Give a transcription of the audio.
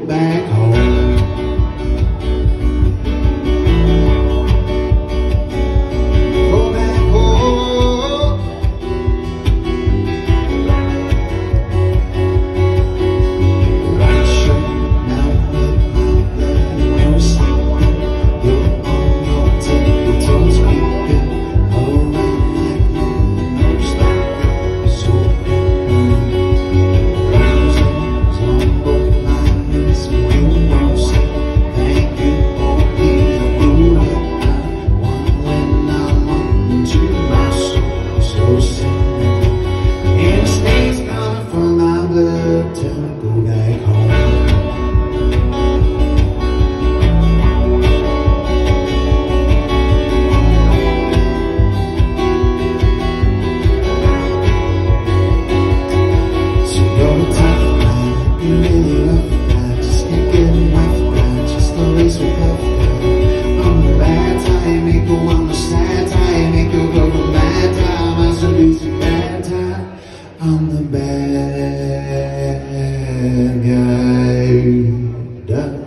back home. Go back home. Right shirt now with my blood, no sleeping. You're on your tippy toes, creeping around like no stopping. So thousands on both lines, so you won't say thank you for being a good one when I'm on to my soul. So simple, and the stains coming from my blood till I go back home. So you're a tough guy, you're really rough guy, just keep getting rough guy, just always with rough guy. I'm the bad time maker, I'm the sad time maker, go from bad time, I seduce you bad time. I'm the bad guy. Duh.